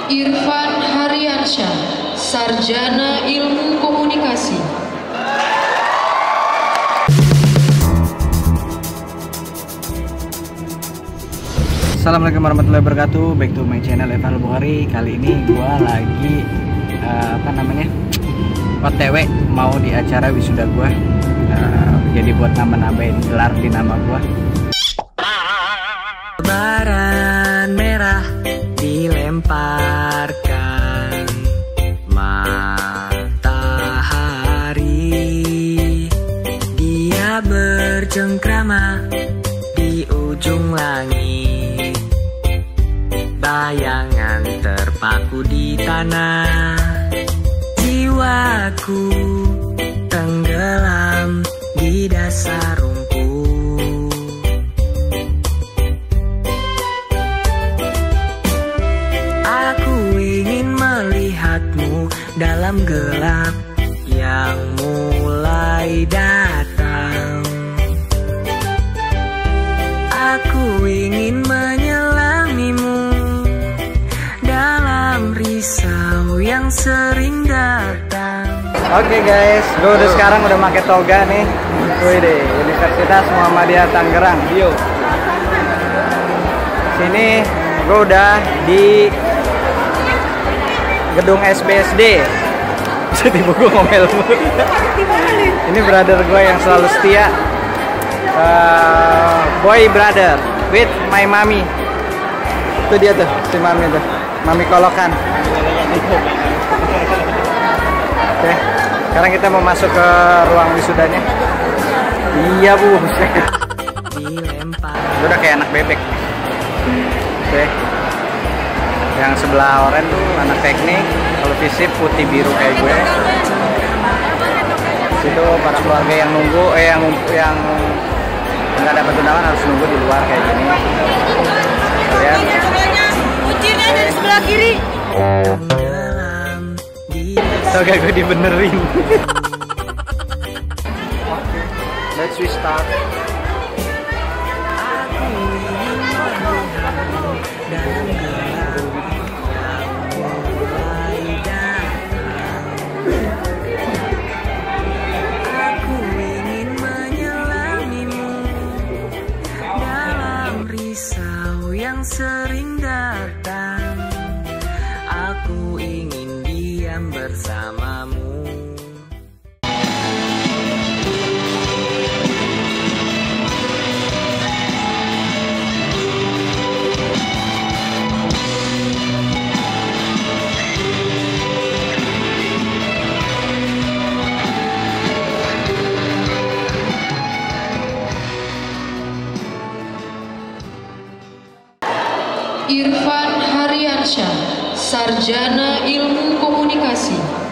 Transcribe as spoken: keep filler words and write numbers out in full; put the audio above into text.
Sarjana Ilmu Komunikasi. Assalamualaikum warahmatullahi wabarakatuh. Back to my channel Evan Bukhari. Kali ini gua lagi uh, apa namanya O T W mau di acara wisuda gua. Uh, jadi buat nambah-nambahin gelar di nama gua. Lebaran merah dilemparkan matahari, dia bercengkrama di ujung langit, bayangan terpaku di tanah, jiwaku tenggelam di dasar rumput. Aku ingin melihatmu dalam gelap yang mulai datang. Aku ingin menyelamimu dalam risau yang sering datang. Oke okay guys, gue udah sekarang udah pakai toga nih. Wih deh, Universitas Muhammadiyah Tangerang. Yo. Sini gue udah di gedung S B S D. Tiba gue ngomel. Ini brother gue yang selalu setia. Uh, boy brother with my mommy. Itu dia tuh, si mami tuh, mami kolokan. Oke, okay. Sekarang kita mau masuk ke ruang wisudanya. Iya bu, udah kayak anak bebek. Oke, okay. Yang sebelah oranye tuh anak teknik, kalau visip putih biru kayak gue. Situ para keluarga yang nunggu, eh yang yang nggak dapat undangan harus nunggu di luar kayak gini. Lihat. Kuncinya dari sebelah kiri. Toga gue dibenerin. Let's restart. Sering datang, aku ingin diam bersamamu. Sarjana Ilmu Komunikasi.